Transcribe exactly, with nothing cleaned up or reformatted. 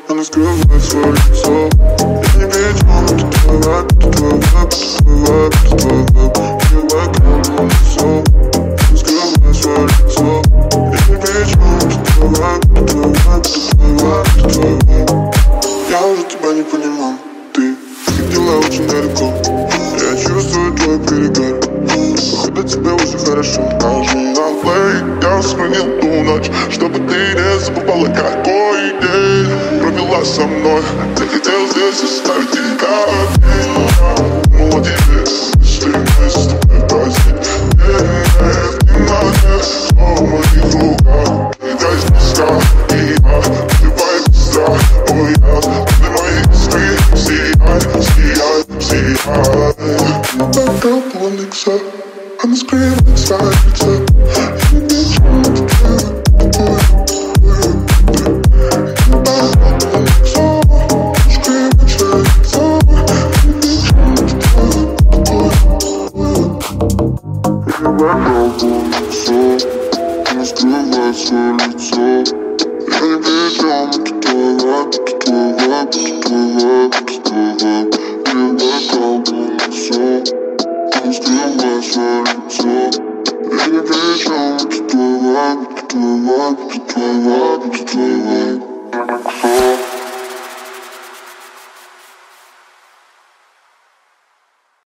она скрывает свое лицо. Я не видел, это твой вайб, это твой вайб, это твой вайб, это твой вайб. Я вайб, лицо, она скрывает свое лицо. Я не видел, это твой вайб, это твой вайб, это твой вайб, это твой вайб. Я уже тебя не понимаю, ты ходила очень далеко. Я чувствую твой перегар, походу тебе уже хорошо. Скажи на плей, я сохранил ту ночь, чтобы ты не забывала, какой день провела со мной. Захотел здесь оставить тебя одни. Думал о тебе, если мы с тобой праздник. Нет, ты моя, снова в моих руках. Летай с песка, и я убиваю песка. Ой, я, ты мои искры, сияй, сияй, сияй. Бокал полный кса, она скрывает свое лицо. Я не вижу, это твой, твой, твой, твой. Бокал полный кса, скрывает свое лицо. Я не вижу, это твой, твой, твой. Бокал полный кса, она скрывает свое лицо. Я не вижу, это твой вайб, это твой вайб, это твой вайб, это твой вайб. Бокал полный кса, она скрывает свое лицо. Я не вижу, это твой вайб, это твой вайб, это твой вайб, это твой вайб.